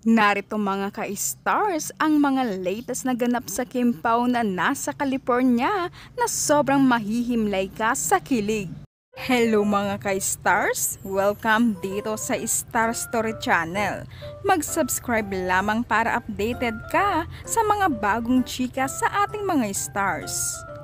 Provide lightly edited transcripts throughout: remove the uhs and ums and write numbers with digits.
Narito mga ka-stars ang mga latest na ganap sa Kim Pao na nasa California na sobrang mahihimlay ka sa kilig. Hello mga ka-stars! Welcome dito sa Star Story Channel. Mag-subscribe lamang para updated ka sa mga bagong chika sa ating mga stars.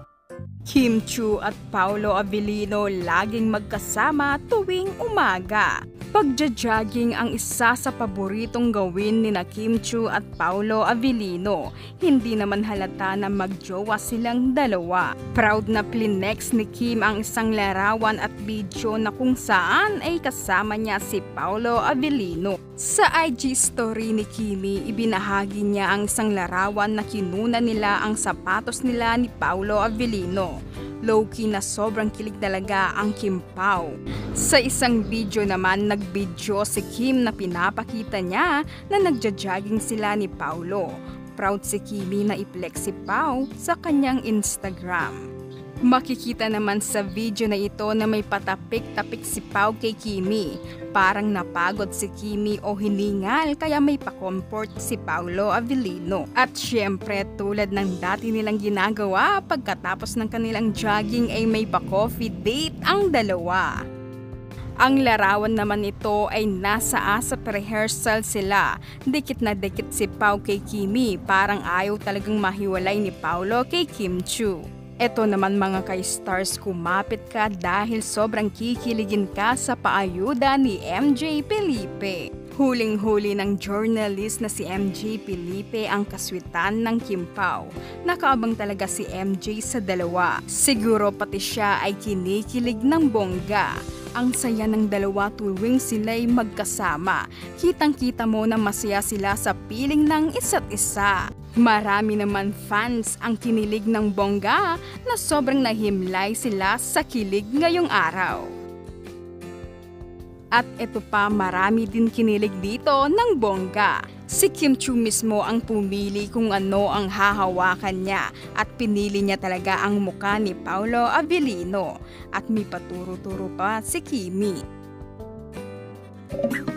Kim Chiu at Paolo Avellino laging magkasama tuwing umaga. Pagja-jogging ang isa sa paboritong gawin ni Kim Chiu at Paolo Avellino. Hindi naman halata na magjowa silang dalawa. Proud na plinex ni Kim ang isang larawan at video na kung saan ay kasama niya si Paolo Avellino. Sa IG story ni Kimi, ibinahagi niya ang isang larawan na kinuna nila ang sapatos nila ni Paolo Avellino. Low-key na sobrang kilig talaga ang Kim Pao. Sa isang video naman, nag-video si Kim na pinapakita niya na nagja-jogging sila ni Paolo. Proud si Kimi na i-flex si Pao sa kanyang Instagram. Makikita naman sa video na ito na may patapik-tapik si Pao kay Kimi. Parang napagod si Kimi o hiningal kaya may pa-comfort si Paolo Avellino. At syempre tulad ng dati nilang ginagawa pagkatapos ng kanilang jogging ay may pa-coffee date ang dalawa. Ang larawan naman ito ay nasa ASAP rehearsal sila. Dikit na dikit si Pao kay Kimi, parang ayaw talagang mahiwalay ni Paolo kay Kim Chiu. Eto naman mga ka-stars, kumapit ka dahil sobrang kikiligin ka sa paayuda ni MJ Felipe. Huling-huli ng journalist na si MJ Felipe ang kaswitan ng Kim Pao. Nakaabang talaga si MJ sa dalawa. Siguro pati siya ay kinikilig ng bongga. Ang saya ng dalawa tuwing sila'y magkasama. Kitang-kita mo na masaya sila sa piling ng isa't isa. Marami naman fans ang kinilig ng bongga na sobrang nahimlay sila sa kilig ngayong araw. At ito pa, marami din kinilig dito ng bongga. Si Kim Chiu mismo ang pumili kung ano ang hahawakan niya at pinili niya talaga ang mukha ni Paolo Avellino. At may paturo-turo pa si Kimi.